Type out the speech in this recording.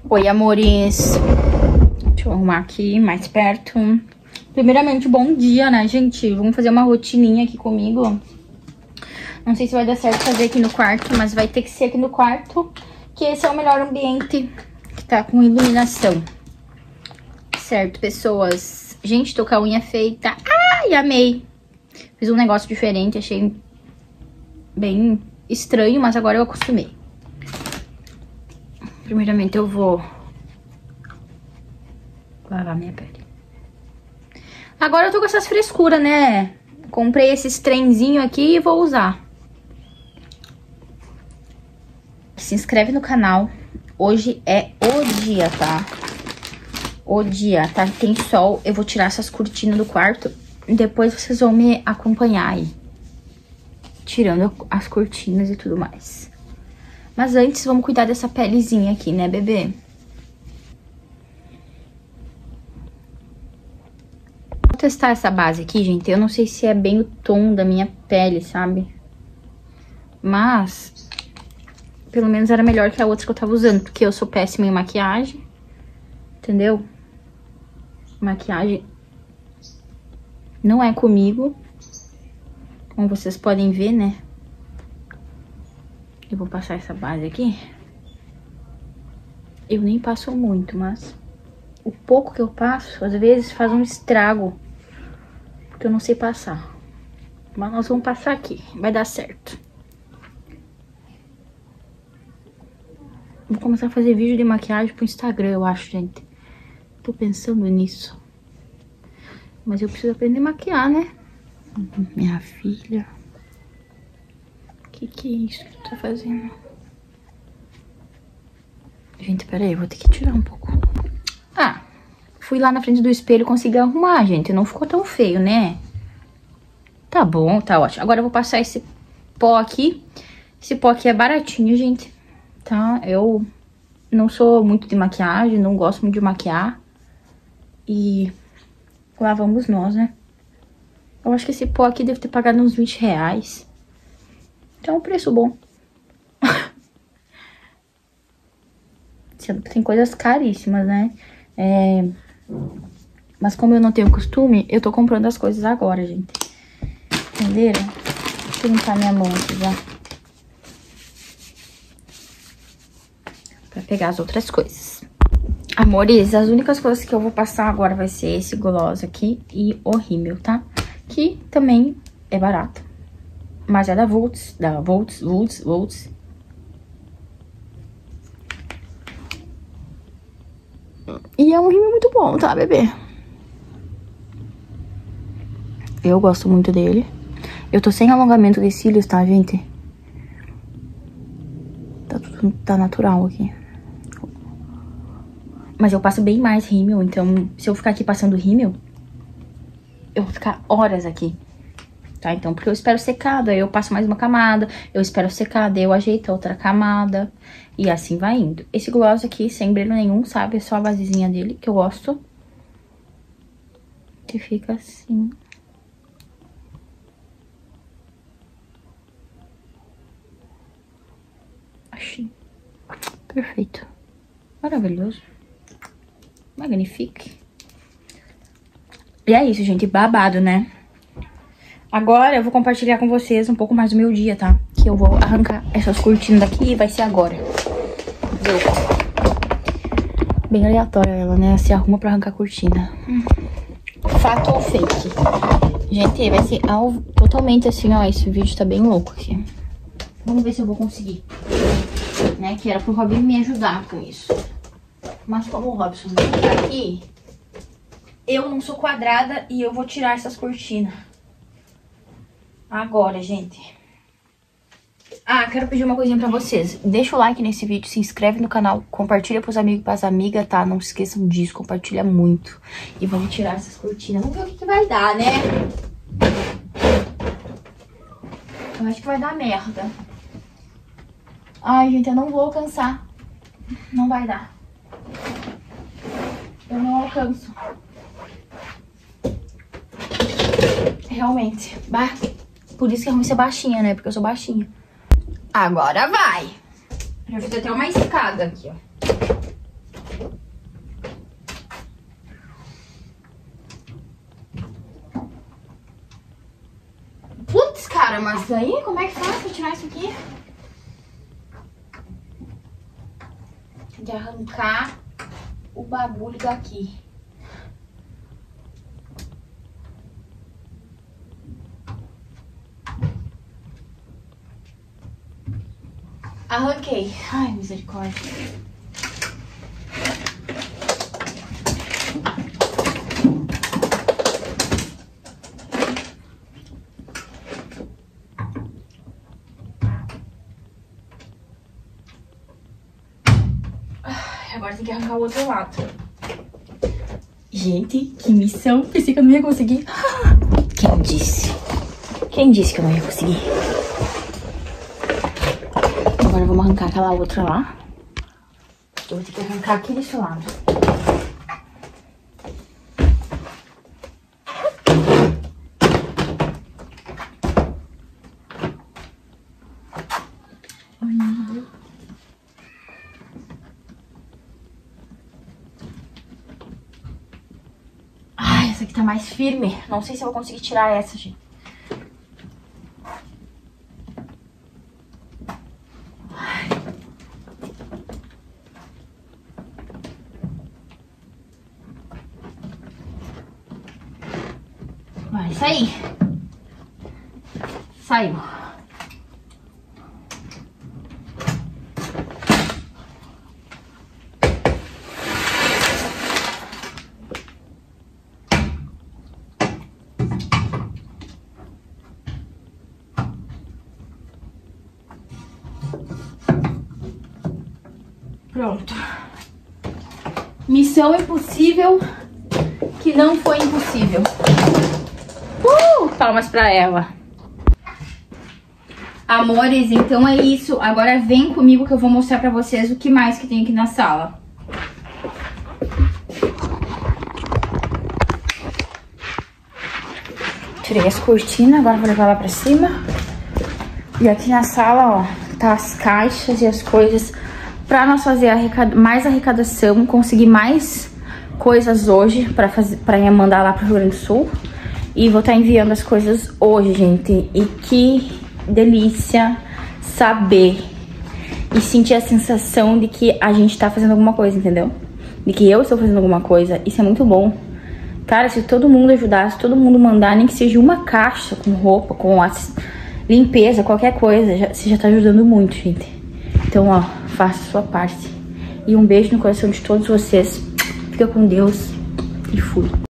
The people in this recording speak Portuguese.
Oi, amores. Deixa eu arrumar aqui mais perto. Primeiramente, bom dia, né, gente? Vamos fazer uma rotininha aqui comigo. Não sei se vai dar certo fazer aqui no quarto, mas vai ter que ser aqui no quarto, que esse é o melhor ambiente que tá com iluminação. Certo, pessoas? Gente, tô com a unha feita. Ai, amei! Fiz um negócio diferente, achei bem estranho, mas agora eu acostumei. Primeiramente eu vou lavar minha pele. Agora eu tô com essas frescuras, né? Comprei esses trenzinhos aqui e vou usar. Se inscreve no canal. Hoje é o dia, tá? O dia, tá? Tem sol. Eu vou tirar essas cortinas do quarto. E depois vocês vão me acompanhar aí. Tirando as cortinas e tudo mais. Mas antes, vamos cuidar dessa pelezinha aqui, né, bebê? Vou testar essa base aqui, gente. Eu não sei se é bem o tom da minha pele, sabe? Mas, pelo menos era melhor que a outra que eu tava usando. Porque eu sou péssima em maquiagem. Entendeu? Maquiagem não é comigo. Como vocês podem ver, né? Eu vou passar essa base aqui. Eu nem passo muito, mas o pouco que eu passo, às vezes, faz um estrago. Porque eu não sei passar. Mas nós vamos passar aqui. Vai dar certo. Vou começar a fazer vídeo de maquiagem pro Instagram, eu acho, gente. Tô pensando nisso. Mas eu preciso aprender a maquiar, né? Minha filha. Que é isso que tu tá fazendo? Gente, peraí, eu vou ter que tirar um pouco. Ah, fui lá na frente do espelho e consegui arrumar, gente. Não ficou tão feio, né? Tá bom, tá ótimo. Agora eu vou passar esse pó aqui. Esse pó aqui é baratinho, gente. Tá? Eu não sou muito de maquiagem, não gosto muito de maquiar. E lá vamos nós, né? Eu acho que esse pó aqui deve ter pagado uns 20 reais. Então é um preço bom. Tem coisas caríssimas, né? Mas como eu não tenho costume, eu tô comprando as coisas agora, gente. Entenderam? Deixa eu limpar minha mão aqui já. Pra pegar as outras coisas. Amores, as únicas coisas que eu vou passar agora vai ser esse gloss aqui e o rímel, tá? Que também é barato. Mas é da Volts, Volts. E é um rímel muito bom, tá, bebê? Eu gosto muito dele. Eu tô sem alongamento de cílios, tá, gente? Tá natural aqui. Mas eu passo bem mais rímel, então se eu ficar aqui passando rímel, eu vou ficar horas aqui. Tá, então, porque eu espero secar, daí eu passo mais uma camada, eu espero secar, daí eu ajeito a outra camada, e assim vai indo. Esse gloss aqui, sem brilho nenhum, sabe? É só a basezinha dele, que eu gosto. Que fica assim. Achei. Perfeito. Maravilhoso. Magnifique. E é isso, gente, babado, né? Agora eu vou compartilhar com vocês um pouco mais do meu dia, tá? Que eu vou arrancar essas cortinas daqui e vai ser agora. Deu. Bem aleatória ela, né? Se arruma pra arrancar a cortina. Fato ou fake? Gente, vai ser totalmente assim, ó. Esse vídeo tá bem louco aqui. Vamos ver se eu vou conseguir. Né? Que era pro Robin me ajudar com isso. Mas como o Robson não tá aqui, eu não sou quadrada e eu vou tirar essas cortinas. Agora, gente. Ah, quero pedir uma coisinha pra vocês. Deixa o like nesse vídeo, se inscreve no canal, compartilha pros amigos e pras amigas, tá? Não se esqueçam disso, compartilha muito. E vamos tirar essas cortinas. Vamos ver o que vai dar, né? Eu acho que vai dar merda. Ai, gente, eu não vou alcançar. Não vai dar. Eu não alcanço. Realmente. Por isso que eu vou ser baixinha, né? Porque eu sou baixinha. Agora vai. Eu fiz até uma escada aqui, ó. Putz, cara, mas aí como é que faz pra tirar isso aqui? Tem que arrancar o bagulho daqui. Arranquei. Ai, misericórdia. Agora tem que arrancar o outro lado. Gente, que missão. Pensei que eu não ia conseguir. Quem disse? Quem disse que eu não ia conseguir? Agora vamos arrancar aquela outra lá. Eu vou ter que arrancar aqui desse lado. Ai, meu Deus. Ai, essa aqui tá mais firme. Não sei se eu vou conseguir tirar essa, gente. Vai sair. Saiu. Pronto. Missão impossível que não foi impossível. Palmas pra ela. Amores, então é isso. Agora vem comigo que eu vou mostrar pra vocês o que mais que tem aqui na sala. Tirei as cortinas, agora vou levar lá pra cima. E aqui na sala, ó, tá as caixas e as coisas pra nós fazer mais arrecadação, conseguir mais coisas hoje pra mandar lá pro Rio Grande do Sul. E vou estar enviando as coisas hoje, gente. E que delícia saber e sentir a sensação de que a gente tá fazendo alguma coisa, entendeu? De que eu estou fazendo alguma coisa. Isso é muito bom. Cara, se todo mundo ajudar, se todo mundo mandar, nem que seja uma caixa com roupa, com a limpeza, qualquer coisa, você já tá ajudando muito, gente. Então, ó, faça a sua parte. E um beijo no coração de todos vocês. Fica com Deus e fui.